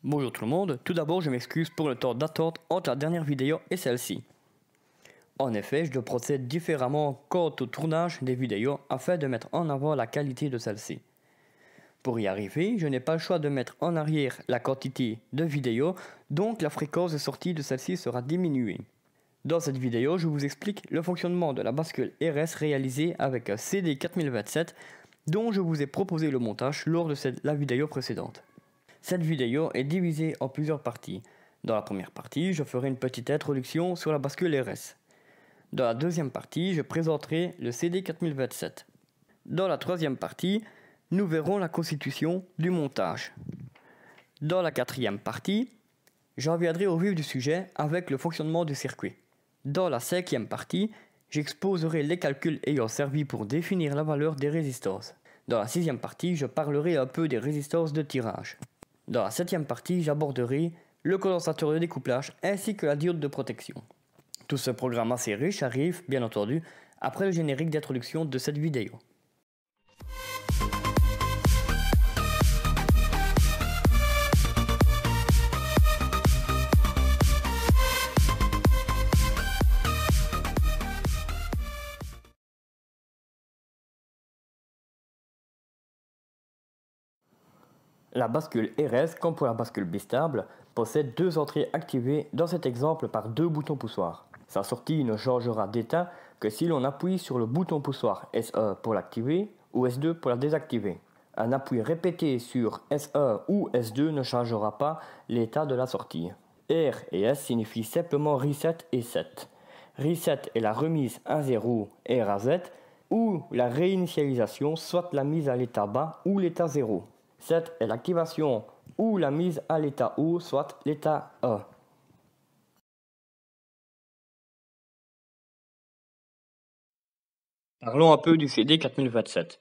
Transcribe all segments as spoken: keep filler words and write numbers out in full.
Bonjour tout le monde, tout d'abord je m'excuse pour le temps d'attente entre la dernière vidéo et celle-ci. En effet, je procède différemment quant au tournage des vidéos afin de mettre en avant la qualité de celle-ci. Pour y arriver, je n'ai pas le choix de mettre en arrière la quantité de vidéos, donc la fréquence de sortie de celle-ci sera diminuée. Dans cette vidéo, je vous explique le fonctionnement de la bascule R S réalisée avec un C D quatre mille vingt-sept dont je vous ai proposé le montage lors de cette, la vidéo précédente. Cette vidéo est divisée en plusieurs parties. Dans la première partie, je ferai une petite introduction sur la bascule R S. Dans la deuxième partie, je présenterai le C D quatre mille vingt-sept. Dans la troisième partie, nous verrons la constitution du montage. Dans la quatrième partie, j'en viendrai au vif du sujet avec le fonctionnement du circuit. Dans la cinquième partie, j'exposerai les calculs ayant servi pour définir la valeur des résistances. Dans la sixième partie, je parlerai un peu des résistances de tirage. Dans la septième partie, j'aborderai le condensateur de découplage ainsi que la diode de protection. Tout ce programme assez riche arrive, bien entendu, après le générique d'introduction de cette vidéo. La bascule R S, comme pour la bascule bistable, possède deux entrées activées dans cet exemple par deux boutons poussoirs. Sa sortie ne changera d'état que si l'on appuie sur le bouton poussoir S un pour l'activer ou S deux pour la désactiver. Un appui répété sur S un ou S deux ne changera pas l'état de la sortie. R et S signifient simplement reset et set. Reset est la remise à zéro R à Z ou la réinitialisation, soit la mise à l'état bas ou l'état zéro. Set est l'activation ou la mise à l'état haut, soit l'état un. Parlons un peu du C D quatre mille vingt-sept.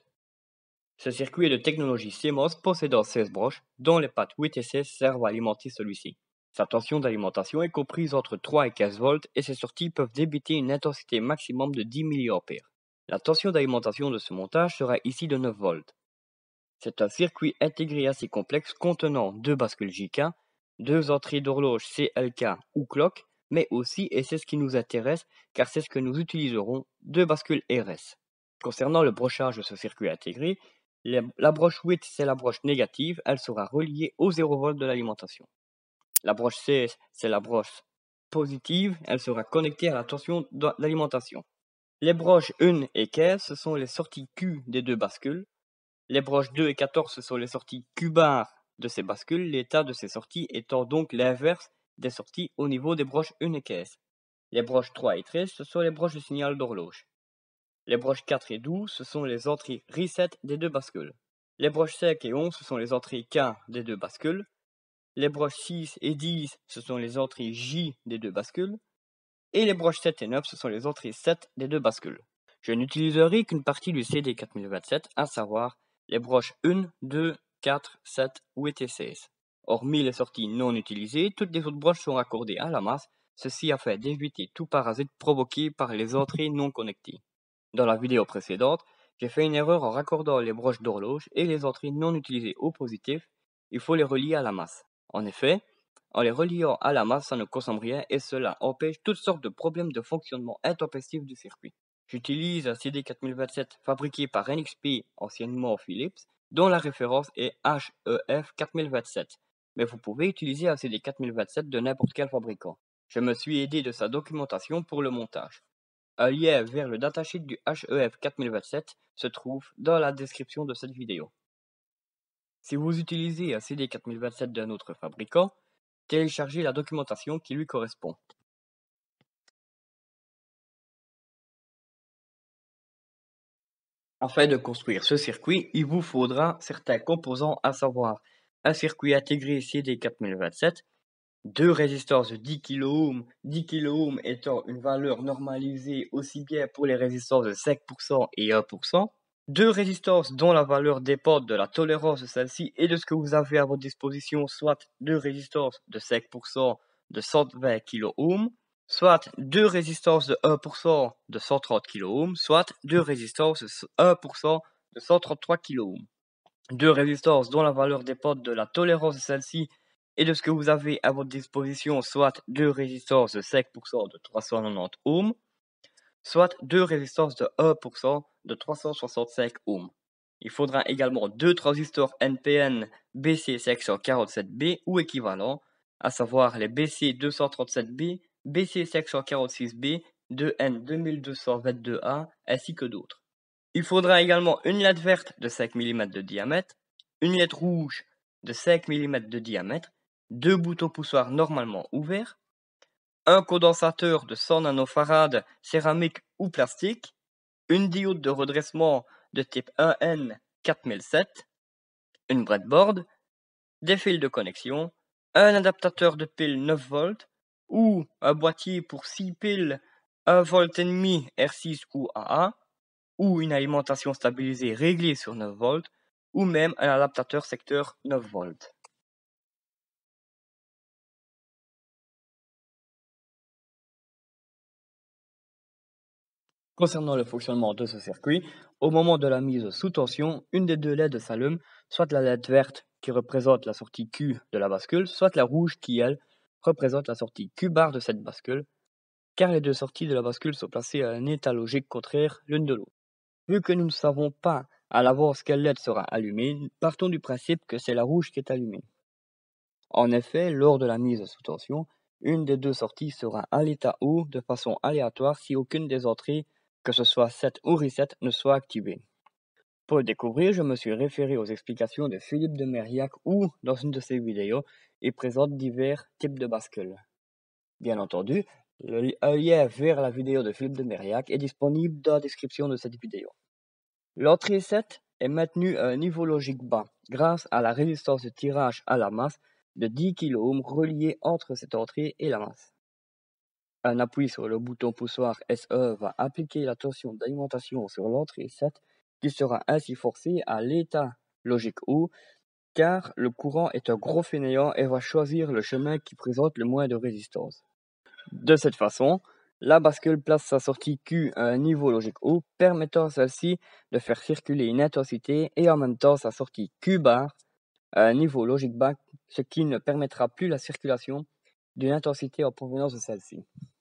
Ce circuit est de technologie C M O S possédant seize broches, dont les pattes huit et seize servent à alimenter celui-ci. Sa tension d'alimentation est comprise entre trois et quinze volts et ses sorties peuvent débiter une intensité maximum de dix milliampères. La tension d'alimentation de ce montage sera ici de neuf volts. C'est un circuit intégré assez complexe contenant deux bascules J K, deux entrées d'horloge C L K ou clock, mais aussi, et c'est ce qui nous intéresse car c'est ce que nous utiliserons, deux bascules R S. Concernant le brochage de ce circuit intégré, la broche huit c'est la broche négative, elle sera reliée au zéro volt de l'alimentation. La broche seize c'est la broche positive, elle sera connectée à la tension d'alimentation. Les broches un et quinze ce sont les sorties Q des deux bascules. Les broches deux et quatorze ce sont les sorties Q bar de ces bascules, l'état de ces sorties étant donc l'inverse des sorties au niveau des broches un et quinze. Les broches trois et treize ce sont les broches de signal d'horloge. Les broches quatre et douze ce sont les entrées reset des deux bascules. Les broches cinq et onze ce sont les entrées K des deux bascules. Les broches six et dix ce sont les entrées J des deux bascules. Et les broches sept et neuf ce sont les entrées sept des deux bascules. Je n'utiliserai qu'une partie du C D quatre mille vingt-sept, à savoir les broches un, deux, quatre, sept, huit et seize. Hormis les sorties non utilisées, toutes les autres broches sont raccordées à la masse, ceci afin d'éviter tout parasite provoqué par les entrées non connectées. Dans la vidéo précédente, j'ai fait une erreur en raccordant les broches d'horloge et les entrées non utilisées au positif, il faut les relier à la masse. En effet, en les reliant à la masse, ça ne consomme rien et cela empêche toutes sortes de problèmes de fonctionnement intempestif du circuit. J'utilise un C D quatre mille vingt-sept fabriqué par N X P, anciennement Philips, dont la référence est H E F quatre mille vingt-sept. Mais vous pouvez utiliser un C D quatre mille vingt-sept de n'importe quel fabricant. Je me suis aidé de sa documentation pour le montage. Un lien vers le datasheet du H E F quatre mille vingt-sept se trouve dans la description de cette vidéo. Si vous utilisez un C D quatre mille vingt-sept d'un autre fabricant, téléchargez la documentation qui lui correspond. Afin de construire ce circuit, il vous faudra certains composants, à savoir un circuit intégré C D quatre mille vingt-sept, deux résistances de dix kiloohms, dix kiloohms étant une valeur normalisée aussi bien pour les résistances de cinq pour cent et un pour cent, deux résistances dont la valeur dépend de la tolérance de celle-ci et de ce que vous avez à votre disposition, soit deux résistances de cinq pour cent de cent vingt kiloohms, soit deux résistances de un pour cent de cent trente kiloohms, soit deux résistances de un pour cent de cent trente-trois kiloohms. Deux résistances dont la valeur dépend de la tolérance de celle-ci et de ce que vous avez à votre disposition soit deux résistances de cinq pour cent de trois cent quatre-vingt-dix ohms, soit deux résistances de un pour cent de trois cent soixante-cinq ohms. Il faudra également deux transistors N P N B C cinq cent quarante-sept B ou équivalents, à savoir les B C deux cent trente-sept B, B C cinq cent quarante-six B, deux N deux mille deux cent vingt-deux A, ainsi que d'autres. Il faudra également une L E D verte de cinq millimètres de diamètre, une L E D rouge de cinq millimètres de diamètre, deux boutons poussoirs normalement ouverts, un condensateur de cent nanofarad céramique ou plastique, une diode de redressement de type un N quatre mille sept, une breadboard, des fils de connexion, un adaptateur de pile neuf volts ou un boîtier pour six piles un volt et demi R six ou A A, ou une alimentation stabilisée réglée sur neuf volts, ou même un adaptateur secteur neuf volts. Concernant le fonctionnement de ce circuit, au moment de la mise sous tension, une des deux L E D s'allume, soit la L E D verte qui représente la sortie Q de la bascule, soit la rouge qui, elle, représente la sortie Q bar de cette bascule, car les deux sorties de la bascule sont placées à un état logique contraire l'une de l'autre. Vu que nous ne savons pas à l'avance quelle L E D sera allumée, partons du principe que c'est la rouge qui est allumée. En effet, lors de la mise sous tension, une des deux sorties sera à l'état haut de façon aléatoire si aucune des entrées, que ce soit set ou reset, ne soit activée. Pour le découvrir, je me suis référé aux explications de Philippe de Mériac où, dans une de ses vidéos, il présente divers types de bascules. Bien entendu, le, un lien vers la vidéo de Philippe de Mériac est disponible dans la description de cette vidéo. L'entrée sept est maintenue à un niveau logique bas grâce à la résistance de tirage à la masse de dix kiloohms reliée entre cette entrée et la masse. Un appui sur le bouton poussoir S E va appliquer la tension d'alimentation sur l'entrée sept qui sera ainsi forcée à l'état logique haut car le courant est un gros fainéant et va choisir le chemin qui présente le moins de résistance. De cette façon, la bascule place sa sortie Q à un niveau logique haut, permettant à celle-ci de faire circuler une intensité et en même temps sa sortie Q bar à un niveau logique bas, ce qui ne permettra plus la circulation d'une intensité en provenance de celle-ci.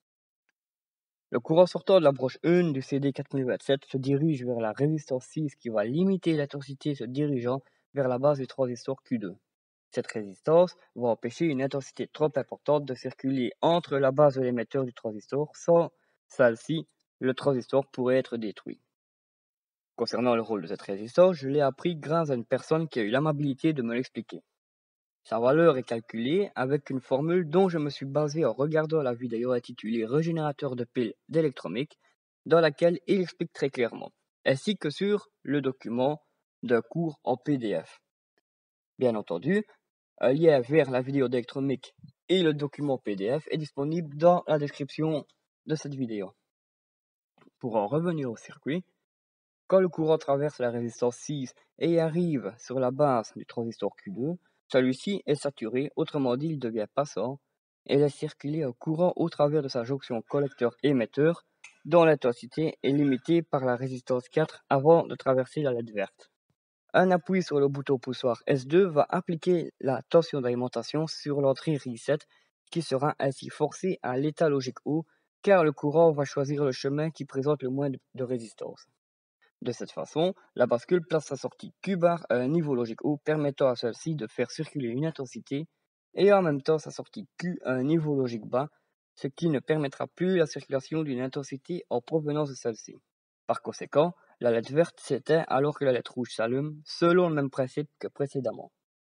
Le courant sortant de la broche un du C D quatre mille vingt-sept se dirige vers la résistance six qui va limiter l'intensité se dirigeant vers la base du transistor Q deux. Cette résistance va empêcher une intensité trop importante de circuler entre la base de l'émetteur du transistor. Sans celle-ci, le transistor pourrait être détruit. Concernant le rôle de cette résistance, je l'ai appris grâce à une personne qui a eu l'amabilité de me l'expliquer. Sa valeur est calculée avec une formule dont je me suis basé en regardant la vidéo intitulée Régénérateur de piles d'électromique, dans laquelle il explique très clairement, ainsi que sur le document d'un cours en P D F. Bien entendu, un lien vers la vidéo d'électromique et le document P D F est disponible dans la description de cette vidéo. Pour en revenir au circuit, quand le courant traverse la résistance six et arrive sur la base du transistor Q deux, celui-ci est saturé, autrement dit il devient passant, et laisse circuler un courant au travers de sa jonction collecteur-émetteur, dont l'intensité est limitée par la résistance quatre avant de traverser la L E D verte. Un appui sur le bouton poussoir S deux va appliquer la tension d'alimentation sur l'entrée reset, qui sera ainsi forcée à l'état logique haut, car le courant va choisir le chemin qui présente le moins de résistance. De cette façon, la bascule place sa sortie Q bar à un niveau logique haut, permettant à celle-ci de faire circuler une intensité, et en même temps sa sortie Q à un niveau logique bas, ce qui ne permettra plus la circulation d'une intensité en provenance de celle-ci. Par conséquent, la L E D verte s'éteint alors que la L E D rouge s'allume, selon le même principe que précédemment.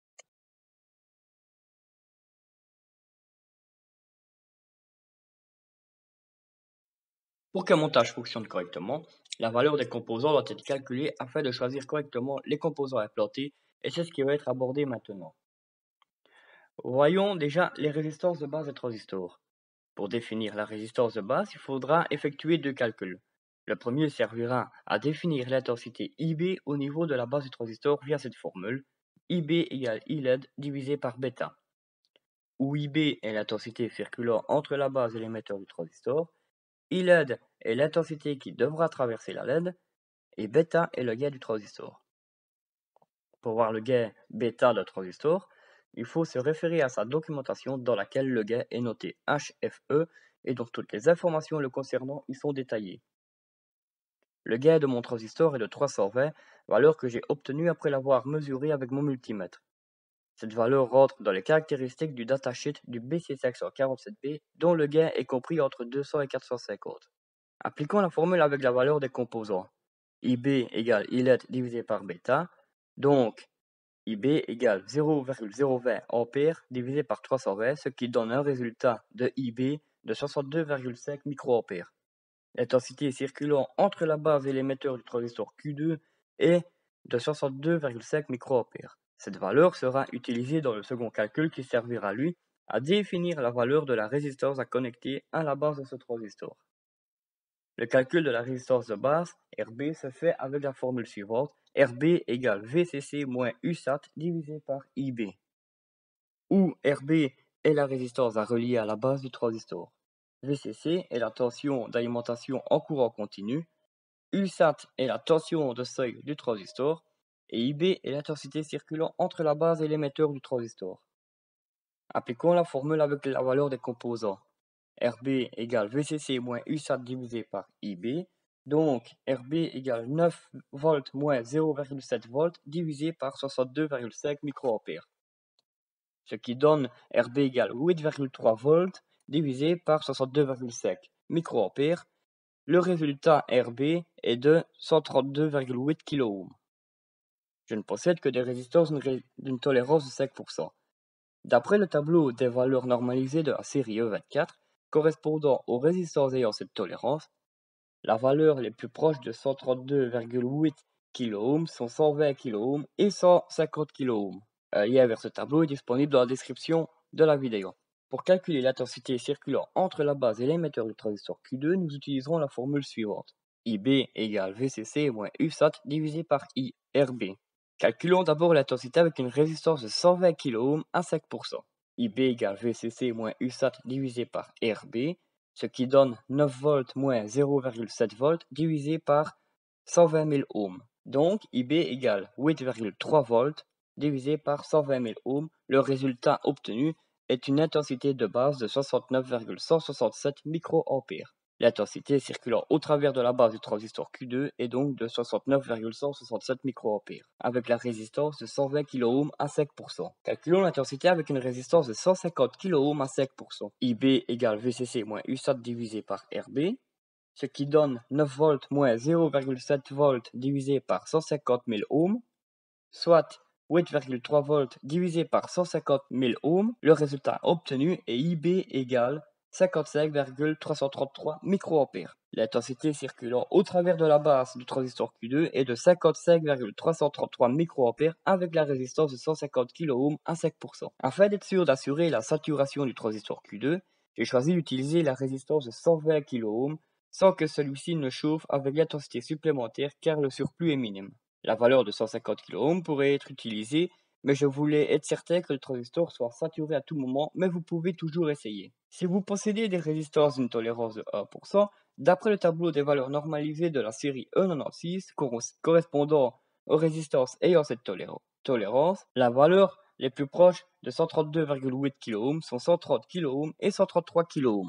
Pour qu'un montage fonctionne correctement, la valeur des composants doit être calculée afin de choisir correctement les composants implantés, et c'est ce qui va être abordé maintenant. Voyons déjà les résistances de base des transistors. Pour définir la résistance de base, il faudra effectuer deux calculs. Le premier servira à définir l'intensité I B au niveau de la base du transistor via cette formule, I B égale I L E D divisé par bêta, où I B est l'intensité circulant entre la base et l'émetteur du transistor, I L E D est l'intensité qui devra traverser la L E D, et bêta est le gain du transistor. Pour voir le gain bêta d'un transistor, il faut se référer à sa documentation dans laquelle le gain est noté H F E et dont toutes les informations le concernant y sont détaillées. Le gain de mon transistor est de trois cent vingt, valeur que j'ai obtenue après l'avoir mesuré avec mon multimètre. Cette valeur rentre dans les caractéristiques du datasheet du B C cinq cent quarante-sept B, dont le gain est compris entre deux cents et quatre cent cinquante. Appliquons la formule avec la valeur des composants. I B égale I L E D divisé par bêta, donc I B égale zéro virgule zéro vingt ampères divisé par trois cent vingt, ce qui donne un résultat de I B de soixante-deux virgule cinq microampères. L'intensité circulant entre la base et l'émetteur du transistor Q deux est de soixante-deux virgule cinq microampères. Cette valeur sera utilisée dans le second calcul qui servira lui à définir la valeur de la résistance à connecter à la base de ce transistor. Le calcul de la résistance de base, R B, se fait avec la formule suivante, R B égale V C C moins U S A T divisé par I B, où R B est la résistance à relier à la base du transistor. V C C est la tension d'alimentation en courant continu, U S A T est la tension de seuil du transistor, et I B est l'intensité circulant entre la base et l'émetteur du transistor. Appliquons la formule avec la valeur des composants. R B égale V C C moins U S A T divisé par I B, donc R B égale neuf volts moins zéro virgule sept volts divisé par soixante-deux virgule cinq microampères, ce qui donne R B égale huit virgule trois volts divisé par soixante-deux virgule cinq microampères. Le résultat R B est de cent trente-deux virgule huit kiloohms. Je ne possède que des résistances d'une tolérance de cinq pour cent. D'après le tableau des valeurs normalisées de la série E vingt-quatre, correspondant aux résistances ayant cette tolérance, la valeur les plus proches de cent trente-deux virgule huit kiloohms sont cent vingt kiloohms et cent cinquante kiloohms. Un lien vers ce tableau est disponible dans la description de la vidéo. Pour calculer l'intensité circulant entre la base et l'émetteur du transistor Q deux, nous utiliserons la formule suivante. I B égale V C C moins U S A T divisé par I R B. Calculons d'abord l'intensité avec une résistance de cent vingt kiloohms à cinq pour cent. I B égale V C C moins U S A T divisé par R B, ce qui donne neuf volts moins zéro virgule sept volts divisé par cent vingt mille ohms. Donc I B égale huit virgule trois volts divisé par cent vingt mille ohms. Le résultat obtenu est une intensité de base de soixante-neuf virgule cent soixante-sept microampères. L'intensité circulant au travers de la base du transistor Q deux est donc de soixante-neuf virgule cent soixante-sept microampères, avec la résistance de cent vingt kiloohms à cinq pour cent. Calculons l'intensité avec une résistance de cent cinquante kiloohms à cinq pour cent. I B égale V C C moins U S A T divisé par R B, ce qui donne neuf volts moins zéro virgule sept volts divisé par cent cinquante mille ohms, soit huit virgule trois volts divisé par cent cinquante mille ohms. Le résultat obtenu est I B égale cinquante-cinq virgule trois cent trente-trois microampères. L'intensité circulant au travers de la base du transistor Q deux est de cinquante-cinq virgule trois cent trente-trois microampères avec la résistance de cent cinquante kiloohms à cinq pour cent. Afin d'être sûr d'assurer la saturation du transistor Q deux, j'ai choisi d'utiliser la résistance de cent vingt kiloohms sans que celui-ci ne chauffe avec l'intensité supplémentaire car le surplus est minime. La valeur de cent cinquante kiloohms pourrait être utilisée, mais je voulais être certain que le transistor soit saturé à tout moment, mais vous pouvez toujours essayer. Si vous possédez des résistances d'une tolérance de un pour cent, d'après le tableau des valeurs normalisées de la série E quatre-vingt-seize correspondant aux résistances ayant cette tolérance, la valeur les plus proches de cent trente-deux virgule huit kiloohms sont cent trente kiloohms et cent trente-trois kiloohms.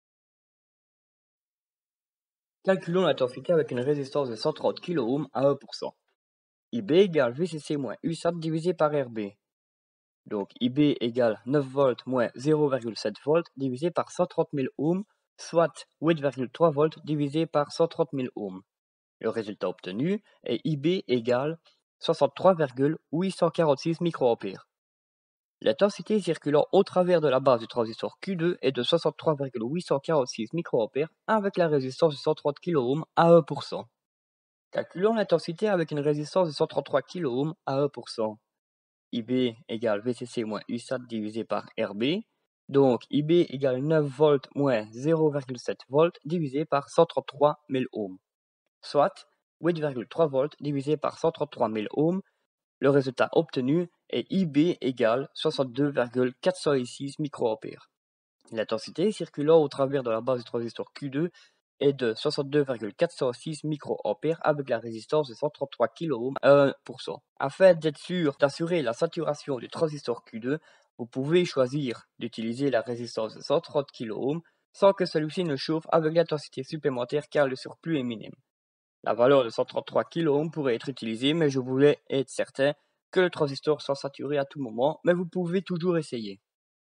Calculons l'intensité avec une résistance de cent trente kiloohms à un pour cent. I B égale V C C moins U S A T divisé par R B. Donc I B égale neuf volts moins zéro virgule sept volts divisé par cent trente mille ohms, soit huit virgule trois volts divisé par cent trente mille ohms. Le résultat obtenu est I B égale soixante-trois virgule huit cent quarante-six microampères. L'intensité circulant au travers de la base du transistor Q deux est de soixante-trois virgule huit cent quarante-six microampères avec la résistance de cent trente kiloohms à un pour cent. Calculons l'intensité avec une résistance de cent trente-trois kiloohms à un pour cent. I B égale V C C moins U S A T divisé par R B. Donc I B égale neuf volts moins zéro virgule sept volts divisé par cent trente-trois mille ohms, soit huit virgule trois volts divisé par cent trente-trois mille ohms. Le résultat obtenu est I B égale soixante-deux virgule quatre cent six microampères. L'intensité circulant au travers de la base du transistor Q deux est de soixante-deux virgule quatre cent six microampères avec la résistance de cent trente-trois kiloohms à un pour cent. Afin d'être sûr d'assurer la saturation du transistor Q deux, vous pouvez choisir d'utiliser la résistance de cent trente kiloohms sans que celui-ci ne chauffe avec l'intensité supplémentaire car le surplus est minime. La valeur de cent trente-trois kiloohms pourrait être utilisée, mais je voulais être certain que le transistor soit saturé à tout moment, mais vous pouvez toujours essayer.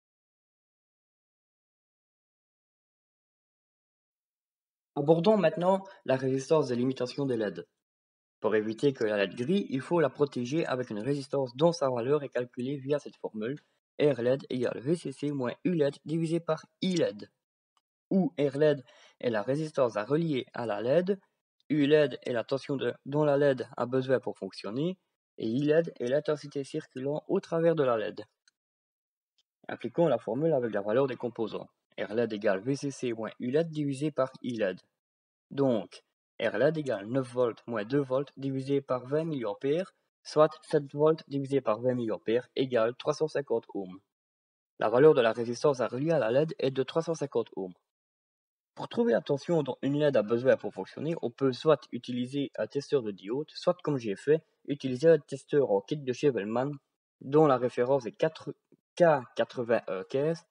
Abordons maintenant la résistance de limitation des L E D. Pour éviter que la L E D grille, il faut la protéger avec une résistance dont sa valeur est calculée via cette formule R L E D égale V C C moins U L E D divisé par I L E D, où R L E D est la résistance à relier à la L E D, U L E D est la tension de, dont la L E D a besoin pour fonctionner, et I L E D est l'intensité circulant au travers de la L E D. Appliquons la formule avec la valeur des composants. R L E D égale V C C moins U L E D divisé par I L E D. Donc, R L E D égale neuf volts moins deux volts divisé par vingt milliampères, soit sept volts divisé par vingt milliampères égale trois cent cinquante ohms. La valeur de la résistance à relier à la L E D est de trois cent cinquante ohms. Pour trouver la tension dont une L E D a besoin pour fonctionner, on peut soit utiliser un testeur de diode, soit comme j'ai fait, utiliser un testeur en kit de chez Wellman, dont la référence est K quatre-vingt-un quinze,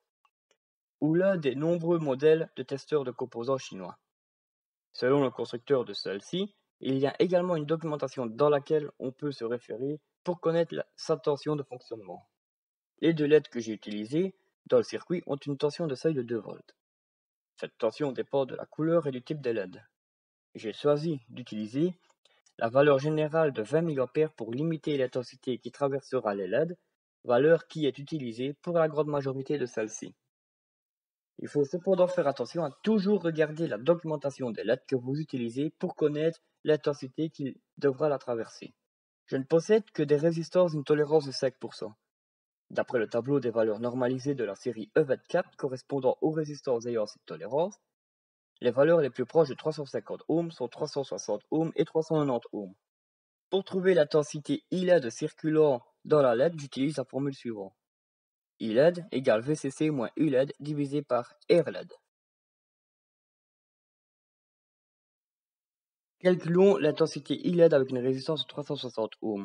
ou l'un des nombreux modèles de testeurs de composants chinois. Selon le constructeur de celle-ci, il y a également une documentation dans laquelle on peut se référer pour connaître la, sa tension de fonctionnement. Les deux L E D que j'ai utilisées dans le circuit ont une tension de seuil de deux volts. Cette tension dépend de la couleur et du type de L E D. J'ai choisi d'utiliser la valeur générale de vingt milliampères pour limiter l'intensité qui traversera les L E D, valeur qui est utilisée pour la grande majorité de celles-ci. Il faut cependant faire attention à toujours regarder la documentation des L E D que vous utilisez pour connaître l'intensité qui devra la traverser. Je ne possède que des résistances d'une tolérance de cinq pour cent. D'après le tableau des valeurs normalisées de la série E vingt-quatre correspondant aux résistances ayant cette tolérance, les valeurs les plus proches de trois cent cinquante ohms sont trois cent soixante ohms et trois cent quatre-vingt-dix ohms. Pour trouver l'intensité I L E D circulant dans la L E D, j'utilise la formule suivante. I L E D égale V C C moins U L E D divisé par R L E D. Calculons l'intensité I L E D avec une résistance de trois cent soixante ohms.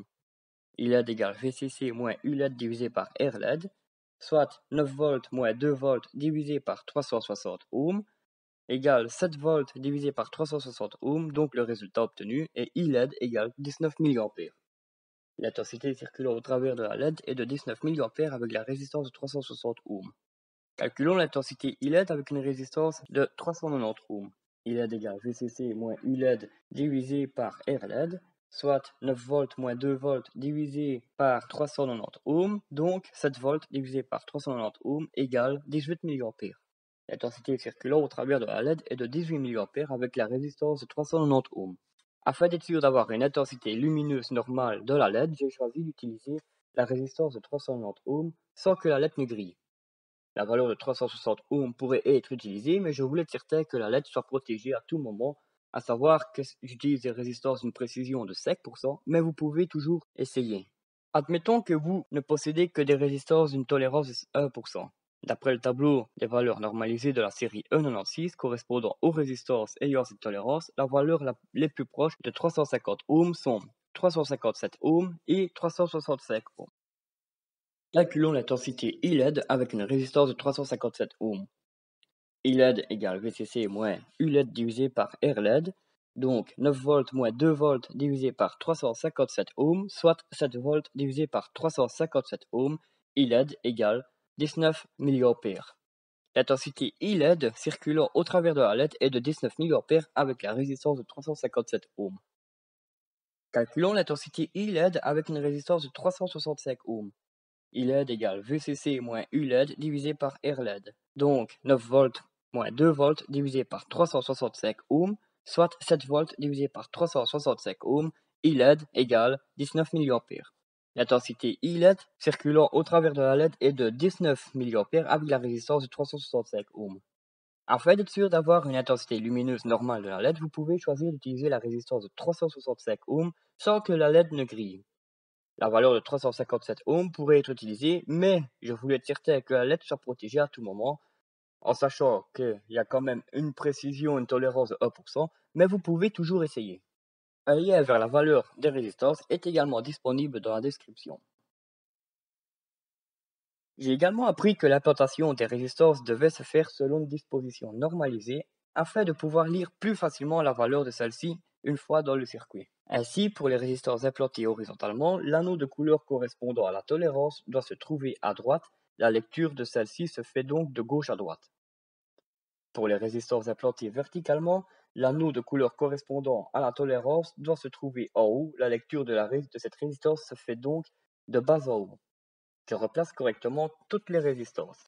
I L E D égale V C C moins U L E D divisé par R L E D, soit neuf volts moins deux volts divisé par trois cent soixante ohms, égale sept volts divisé par trois cent soixante ohms, donc le résultat obtenu est I L E D égale dix-neuf milliampères. L'intensité circulant au travers de la L E D est de dix-neuf milliampères avec la résistance de trois cent soixante ohms. Calculons l'intensité I L E D avec une résistance de trois cent quatre-vingt-dix ohms. I L E D égale V C C moins U L E D divisé par R L E D, soit neuf volts moins deux volts divisé par trois cent quatre-vingt-dix ohms, donc sept volts divisé par trois cent quatre-vingt-dix ohms égale dix-huit milliampères. L'intensité circulant au travers de la L E D est de dix-huit milliampères avec la résistance de trois cent quatre-vingt-dix ohms. Afin d'être sûr d'avoir une intensité lumineuse normale de la L E D, j'ai choisi d'utiliser la résistance de trois cent quatre-vingt-dix ohms sans que la L E D ne grille. La valeur de trois cent soixante ohms pourrait être utilisée, mais je voulais être certain que la L E D soit protégée à tout moment, à savoir que j'utilise des résistances d'une précision de cinq pour cent, mais vous pouvez toujours essayer. Admettons que vous ne possédez que des résistances d'une tolérance de un pour cent. D'après le tableau des valeurs normalisées de la série E quatre-vingt-seize correspondant aux résistances ayant cette tolérance, la valeur la, les plus proches de trois cent cinquante ohms sont trois cent cinquante-sept ohms et trois cent soixante-cinq ohms. Calculons l'intensité I L E D avec une résistance de trois cent cinquante-sept ohms. I L E D égale V C C moins U L E D divisé par R L E D, donc neuf volts moins deux volts divisé par trois cent cinquante-sept ohms, soit sept volts divisé par trois cent cinquante-sept ohms, I L E D égale dix-neuf milliampères. L'intensité I L E D circulant au travers de la L E D est de dix-neuf milliampères avec la résistance de trois cent cinquante-sept ohms. Calculons l'intensité I L E D avec une résistance de trois cent soixante-cinq ohms. I L E D égale V C C moins U L E D divisé par R L E D. Donc neuf volts moins deux volts divisé par trois cent soixante-cinq ohms, soit sept volts divisé par trois cent soixante-cinq ohms, I L E D égale dix-neuf milliampères. L'intensité I L E D circulant au travers de la L E D est de dix-neuf milliampères avec la résistance de trois cent soixante-cinq ohms. Afin d'être sûr d'avoir une intensité lumineuse normale de la L E D, vous pouvez choisir d'utiliser la résistance de trois cent soixante-cinq ohms sans que la L E D ne grille. La valeur de trois cent cinquante-sept ohms pourrait être utilisée, mais je voulais être certain que la L E D soit protégée à tout moment. en sachant qu'il y a quand même une précision, une tolérance de un pour cent, mais vous pouvez toujours essayer. Un lien vers la valeur des résistances est également disponible dans la description. J'ai également appris que l'implantation des résistances devait se faire selon une disposition normalisée afin de pouvoir lire plus facilement la valeur de celle-ci une fois dans le circuit. Ainsi, pour les résistances implantées horizontalement, l'anneau de couleur correspondant à la tolérance doit se trouver à droite. La lecture de celle-ci se fait donc de gauche à droite. Pour les résistances implantées verticalement, l'anneau de couleur correspondant à la tolérance doit se trouver en haut. La lecture de, la, de cette résistance se fait donc de bas en haut. Je replace correctement toutes les résistances.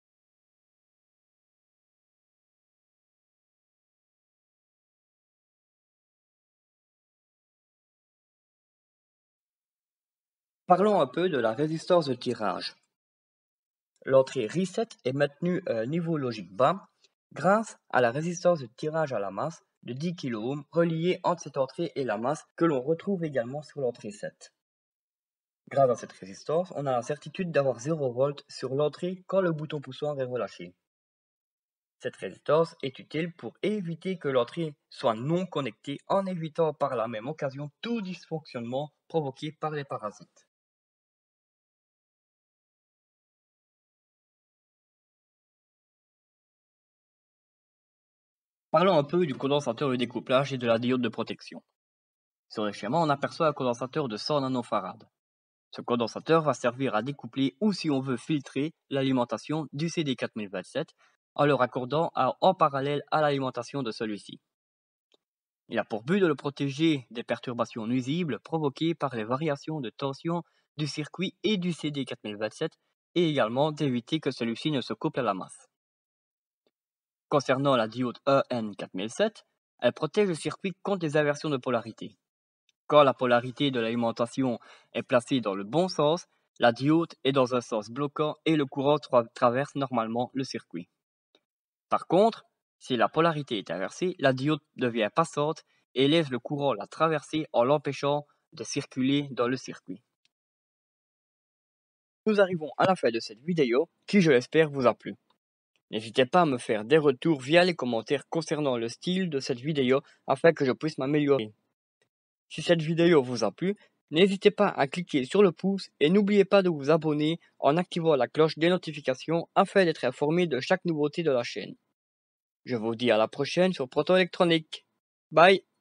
Parlons un peu de la résistance de tirage. L'entrée reset est maintenue à un niveau logique bas grâce à la résistance de tirage à la masse de dix kiloohms reliée entre cette entrée et la masse que l'on retrouve également sur l'entrée sept. Grâce à cette résistance, on a la certitude d'avoir zéro volt sur l'entrée quand le bouton poussoir est relâché. Cette résistance est utile pour éviter que l'entrée soit non connectée en évitant par la même occasion tout dysfonctionnement provoqué par les parasites. Parlons un peu du condensateur de découplage et de la diode de protection. Sur le schéma, on aperçoit un condensateur de cent nanofarads. Ce condensateur va servir à découpler ou, si on veut, filtrer l'alimentation du C D quatre mille vingt-sept en le raccordant à, en parallèle à l'alimentation de celui-ci. Il a pour but de le protéger des perturbations nuisibles provoquées par les variations de tension du circuit et du C D quatre mille vingt-sept et également d'éviter que celui-ci ne se couple à la masse. Concernant la diode E N quatre mille sept, elle protège le circuit contre les inversions de polarité. Quand la polarité de l'alimentation est placée dans le bon sens, la diode est dans un sens bloquant et le courant tra- traverse normalement le circuit. Par contre, si la polarité est inversée, la diode devient passante et laisse le courant la traverser en l'empêchant de circuler dans le circuit. Nous arrivons à la fin de cette vidéo qui, je l'espère, vous a plu. N'hésitez pas à me faire des retours via les commentaires concernant le style de cette vidéo afin que je puisse m'améliorer. Si cette vidéo vous a plu, n'hésitez pas à cliquer sur le pouce et n'oubliez pas de vous abonner en activant la cloche des notifications afin d'être informé de chaque nouveauté de la chaîne. Je vous dis à la prochaine sur Proton Électronique. Bye!